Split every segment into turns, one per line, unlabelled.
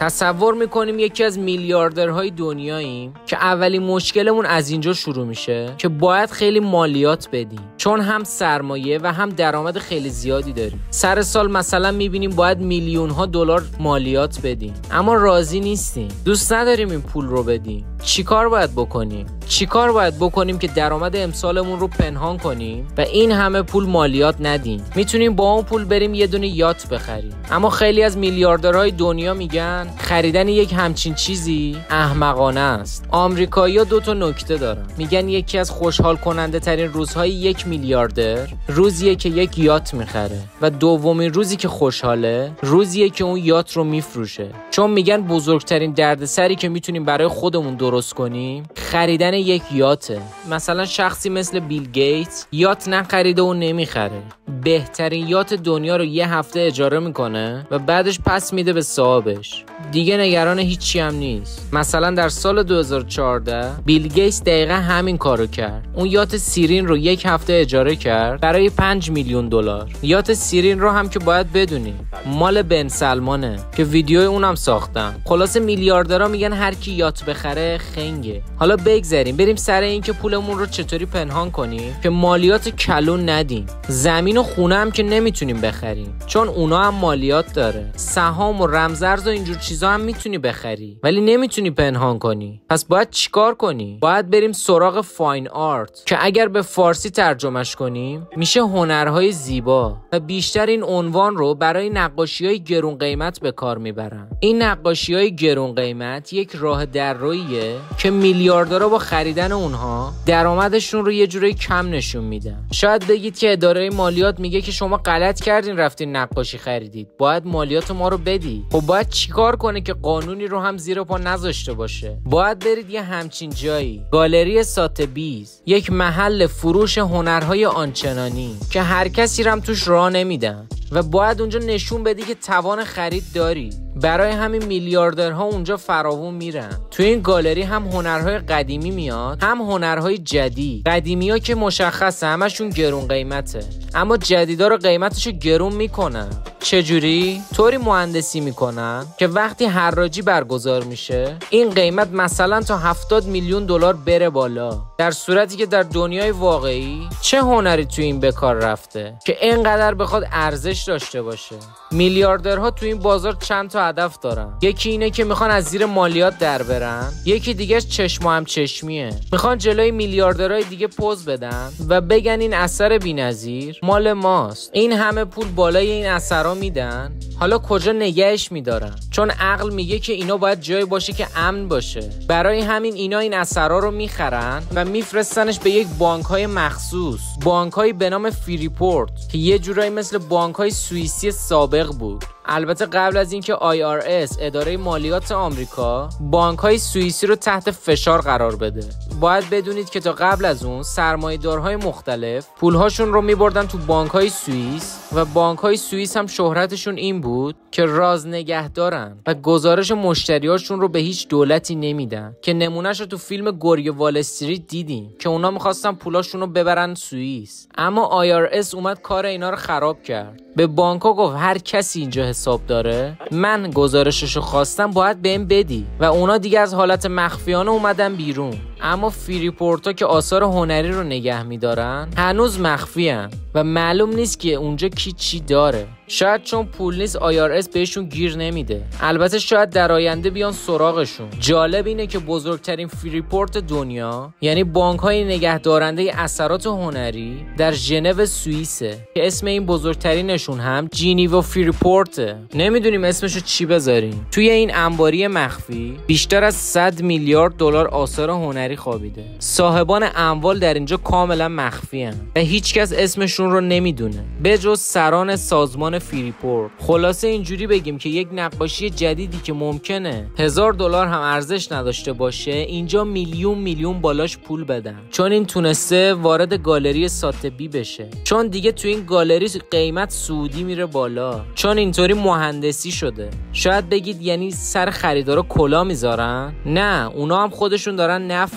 تصور میکنیم یکی از میلیاردرهای دنیاییم که اولین مشکلمون از اینجا شروع میشه که باید خیلی مالیات بدیم، چون هم سرمایه و هم درآمد خیلی زیادی داریم. سر سال مثلا میبینیم باید میلیون‌ها دلار مالیات بدیم، اما راضی نیستیم، دوست نداریم این پول رو بدیم. چیکار باید بکنیم که درآمد امسالمون رو پنهان کنیم و این همه پول مالیات ندیم؟ میتونیم با اون پول بریم یه دونه یات بخریم. اما خیلی از میلیاردرهای دنیا میگن خریدن یک همچین چیزی احمقانه است. آمریکایی‌ها دو تا نکته دارن. میگن یکی از خوشحال کننده ترین روزهای یک میلیاردر روزیه که یک یات میخره و دومین روزی که خوشحاله روزیه که اون یات رو میفروشه. چون میگن بزرگترین دردسری که میتونیم برای خودمون درست کنیم خریدن یک یاته. مثلا شخصی مثل بیل گیتس یات نخریده و نمیخره، بهترین یات دنیا رو یه هفته اجاره میکنه و بعدش پس میده به صاحبش، دیگه نگران هیچی هم نیست. مثلا در سال 2014 بیل گیتس دقیقا همین کارو کرد. اون یات سیرین رو یک هفته اجاره کرد برای 5 میلیون دلار. یات سیرین رو هم که باید بدونیم مال بن سلمانه که ویدیوی اونم ساختم. خلاصه میلیاردرها میگن هر کی یات بخره خنگه. حالا بگذریم بریم سر این که پولمون رو چطوری پنهان کنیم که مالیات کلون ندیم. زمین و خونه هم که نمیتونیم بخریم چون اونا هم مالیات داره. سهام و رمزارز و اینجور چیزا هم میتونی بخری ولی نمیتونی پنهان کنی. پس باید چیکار کنی؟ باید بریم سراغ فاین آرت که اگر به فارسی ترجمهش کنیم میشه هنرهای زیبا و بیشتر این عنوان رو برای نقاشی‌های گرون قیمت به کار میبرن. این نقاشی‌های گرون قیمت یک راه دررویه که میلیاردرها با خریدن اونها درآمدشون رو یه جوری کم نشون میدن. شاید بگید که اداره مالیات میگه که شما غلط کردین رفتین نقاشی خریدید، باید مالیات ما رو بدی. خب باید چیکار کنه که قانونی رو هم زیر پا نذاشته باشه؟ باید برید یه همچین جایی، گالری ساتبیز، یک محل فروش هنرهای آنچنانی که هر کسی رم توش راه نمیدن و باید اونجا نشون بدی که توان خرید داری. برای همین میلیاردرها اونجا فراوون میرن. تو این گالری هم هنرهای قدیمی میاد هم هنرهای جدید. قدیمی‌ها که مشخصه همشون گرون قیمته، اما جدیدا رو قیمتشو گرون میکنن. چجوری؟ طوری مهندسی میکنن که وقتی حراجی برگزار میشه این قیمت مثلا تا 70 میلیون دلار بره بالا، در صورتی که در دنیای واقعی چه هنری تو این به کار رفته که اینقدر بخواد ارزش داشته باشه؟ میلیاردرها تو این بازار چند تا هدف دارن. یکی اینه که میخوان از زیر مالیات در برن، یکی دیگه چشم و هم چشمیه، میخوان جلوی میلیاردرهای دیگه پوز بدن و بگن این اثر بی‌نظیر مال ماست. این همه پول بالای این اثرها میدن، حالا کجا نگهش میدارن؟ چون عقل میگه که اینا باید جایی باشه که امن باشه. برای همین اینا این اثرها رو میخرن و میفرستنش به یک بانک‌های مخصوص، بانک‌هایی به نام فریپورت که یه جورایی مثل بانک‌های سوئیسی سابق بود. البته قبل از اینکه IRS اداره مالیات آمریکا بانک‌های سوئیسی رو تحت فشار قرار بده. باید بدونید که تا قبل از اون سرمایه‌دارهای مختلف پولهاشون رو می‌بردن تو بانک‌های سوئیس و بانک‌های سوئیس هم شهرتشون این بود که راز نگه دارن و گزارش مشتریاشون رو به هیچ دولتی نمیدن، که نمونهش رو تو فیلم گرگ وال استریت دیدیم که اونا می‌خواستن پولاشون رو ببرن سوئیس، اما IRS اومد کار اینا رو خراب کرد. به بانک‌ها گفت هر کسی اینجا حساب داره من گزارششو خواستم باید بهم بدی و اونا دیگه از حالت مخفیانه اومدن بیرون. اما فریپورتا که آثار هنری رو نگه میدارن هنوز مخفیان و معلوم نیست که اونجا کی چی داره. شاید چون پول نیست IRS بهشون گیر نمیده. البته شاید در آینده بیان سراغشون. جالب اینه که بزرگترین فریپورت دنیا یعنی بانک‌های نگهدارنده اثرات هنری در ژنو سوئیسه که اسم این بزرگترینشون هم جینیوا فریپورته. نمیدونیم اسمشو چی بذاریم. توی این انباری مخفی بیشتر از 100 میلیارد دلار آثار هنری خوابیده. صاحبان اموال در اینجا کاملا مخفی هستند و هیچکس اسمشون رو نمیدونه به جز سران سازمان فریپورت. خلاصه اینجوری بگیم که یک نقاشی جدیدی که ممکنه $1000 هم ارزش نداشته باشه اینجا میلیون بالاش پول بدن، چون این تونسته وارد گالری ساتبی بشه، چون دیگه تو این گالری قیمت سعودی میره بالا، چون اینطوری مهندسی شده. شاید بگید یعنی سر خریدارا کلا میذارن؟ نه، اونا هم خودشون دارن نفت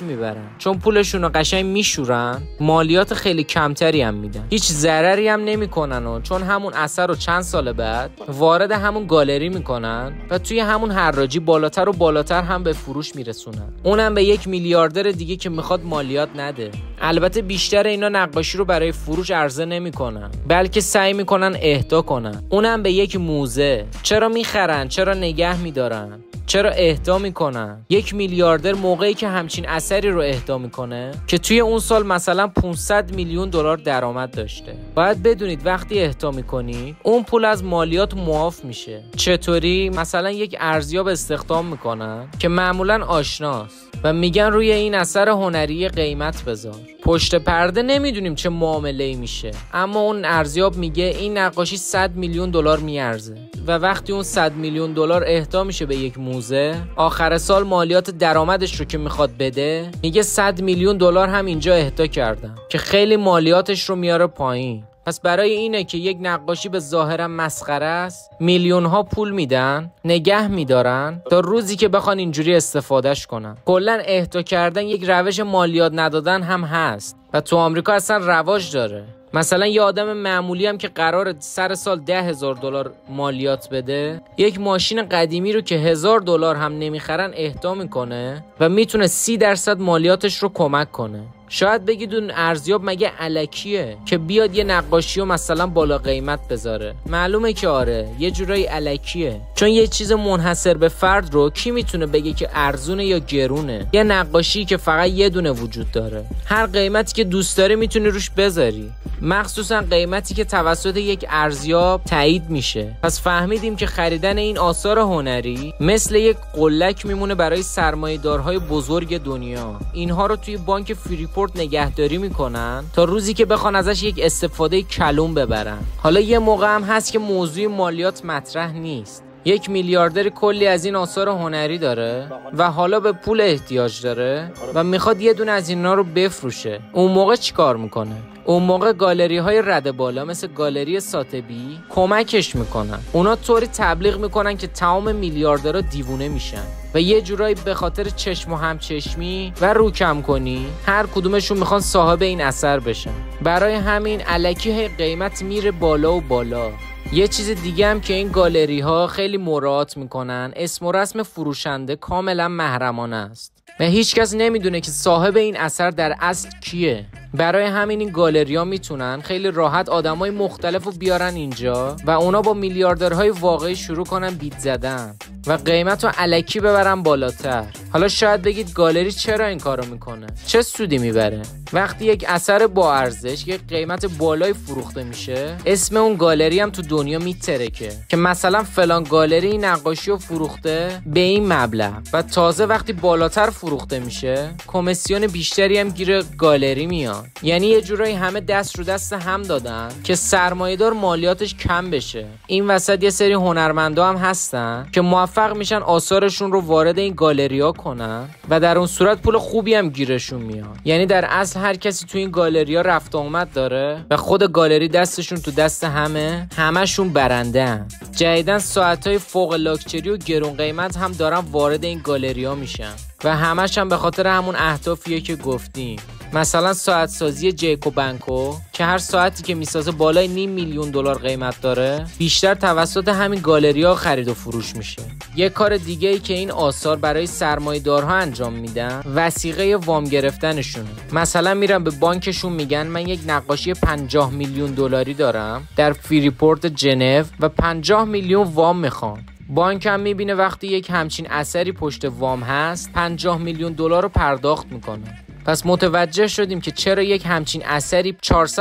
میبرن، چون پولشون رو قشنگ میشورن، مالیات خیلی کمتری هم میدن، هیچ ضرری هم نمیکنن و چون همون اثر رو چند سال بعد وارد همون گالری میکنن و توی همون حراجی بالاتر و بالاتر هم به فروش میرسونن، اونم به یک میلیاردر دیگه که میخواد مالیات نده. البته بیشتر اینا نقاشی رو برای فروش عرضه نمیکنن، بلکه سعی میکنن اهدا کنن، اونم به یک موزه. چرا میخرن؟ چرا نگه میدارن؟ چرا اهدا میکنن؟ یک میلیاردر موقعی که همچین اثری رو اهدا میکنه که توی اون سال مثلا 500 میلیون دلار درآمد داشته، باید بدونید وقتی اهدا میکنی اون پول از مالیات معاف میشه. چطوری؟ مثلا یک ارزیاب استخدام میکنن که معمولا آشناست و میگن روی این اثر هنری قیمت بذار. پشت پرده نمیدونیم چه معامله‌ای میشه، اما اون ارزیاب میگه این نقاشی 100 میلیون دلار میارزه و وقتی اون 100 میلیون دلار اهدا میشه به یک موزه، آخر سال مالیات درآمدش رو که میخواد بده میگه 100 میلیون دلار هم اینجا اهدا کردم، که خیلی مالیاتش رو میاره پایین. پس برای اینه که یک نقاشی به ظاهرا مسخره است، میلیون ها پول میدن، نگه میدارن تا روزی که بخوان اینجوری استفادهش کنن. کلا اهدا کردن یک روش مالیات ندادن هم هست و تو آمریکا اصلا رواج داره. مثلا یه آدم معمولی هم که قراره سر سال 10,000 دلار مالیات بده، یک ماشین قدیمی رو که 1000 دلار هم نمیخرن اهدا میکنه و میتونه 30% مالیاتش رو کمک کنه. شاید بگید اون ارزیاب مگه الکیه که بیاد یه نقاشی رو مثلا بالا قیمت بذاره؟ معلومه که آره، یه جورایی الکیه، چون یه چیز منحصر به فرد رو کی میتونه بگه که ارزونه یا گرونه؟ یه نقاشی که فقط یه دونه وجود داره، هر قیمتی که دوست داری میتونی روش بذاری، مخصوصا قیمتی که توسط یک ارزیاب تایید میشه. پس فهمیدیم که خریدن این آثار هنری مثل یک قلک میمونه برای سرمایه‌دارهای بزرگ دنیا. اینها رو توی بانک فریپورت نگهداری میکنن تا روزی که بخوان ازش یک استفاده کلون ببرن. حالا یه موقع هم هست که موضوع مالیات مطرح نیست، یک میلیاردر کلی از این آثار هنری داره و حالا به پول احتیاج داره و میخواد یه دونه از اینا رو بفروشه. اون موقع چی کار میکنه؟ اون موقع گالری های رد بالا مثل گالری ساتبی کمکش میکنن. اونا طوری تبلیغ میکنن که تمام میلیاردرها دیوونه میشن و یه جورایی به خاطر چشم و همچشمی و رو کم کنی هر کدومشون میخوان صاحب این اثر بشن. برای همین الکی قیمت میره بالا و بالا. یه چیز دیگه هم که این گالری ها خیلی مراعات میکنن، اسم و رسم فروشنده کاملا محرمانه است و هیچ کس نمیدونه که صاحب این اثر در اصل کیه. برای همین این گالری ها میتونن خیلی راحت آدمای مختلف رو بیارن اینجا و اونا با میلیاردرهای واقعی شروع کنن بیت زدن و قیمت رو الکی ببرن بالاتر. حالا شاید بگید گالری چرا این کارو میکنه؟ چه سودی میبره؟ وقتی یک اثر با ارزش یک قیمت بالای فروخته میشه، اسم اون گالری هم تو دنیا میترکه که مثلا فلان گالری این نقاشی رو فروخته به این مبلغ و تازه وقتی بالاتر فروخته میشه کمیسیون بیشتری هم گیر گالری میاد. یعنی یه جورایی همه دست رو دست هم دادن که سرمایه‌دار مالیاتش کم بشه. این وسط یه سری هنرمندا هم هستن که موفق میشن آثارشون رو وارد این گالری‌ها کنن و در اون صورت پول خوبی هم گیرشون میاد. یعنی در اصل هر کسی تو این گالری‌ها رفت و آمد داره و خود گالری دستشون تو دست همشون برنده‌ان. جدیدن ساعت‌های فوق لاکچری و گرون قیمت هم دارن وارد این گالری‌ها میشن و همش هم به خاطر همون اهدافیه که گفتیم. مثلا ساعت سازی جیکو بانکو که هر ساعتی که میسازه بالای 500 میلیون دلار قیمت داره، بیشتر توسط همین گالری‌ها خرید و فروش میشه. یه کار دیگه ای که این آثار برای سرمایه‌دارها انجام میدن وثیقه وام گرفتنشونه. مثلا میرن به بانکشون میگن من یک نقاشی 50 میلیون دلاری دارم در فریپورت ژنو و 50 میلیون وام میخوام. بانک هم میبینه وقتی یک همچین اثری پشت وام هست 50 میلیون دلار رو پرداخت میکنه. پس متوجه شدیم که چرا یک همچین اثری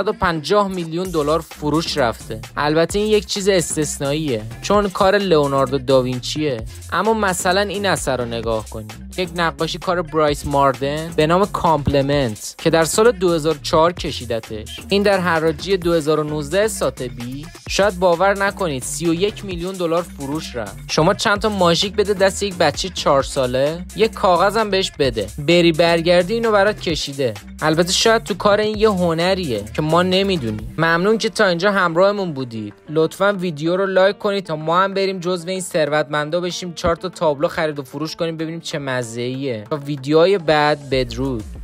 450 میلیون دلار فروش رفته. البته این یک چیز استثنائیه چون کار لئوناردو داوینچیه. اما مثلا این اثر رو نگاه کنیم، یک نقاشی کار برایس ماردن به نام کامپلمنت که در سال 2004 کشیدتش. این در حراجی 2019 ساتبی. شاید باور نکنید 31 میلیون دلار فروش رفت. شما چند تا ماژیک بده دست یک بچه 4 ساله، یک کاغذم بهش بده، بری برگردی اینو براش کنارت کشیده. البته شاید تو کار این یه هنریه که ما نمیدونیم. ممنون که تا اینجا همراهمون بودید. لطفاً ویدیو رو لایک کنید تا ما هم بریم جزو این ثروتمندا بشیم، 4 تا تابلو خرید و فروش کنیم ببینیم چه مزه‌ایه. تا ویدیوهای بعد، بدرود.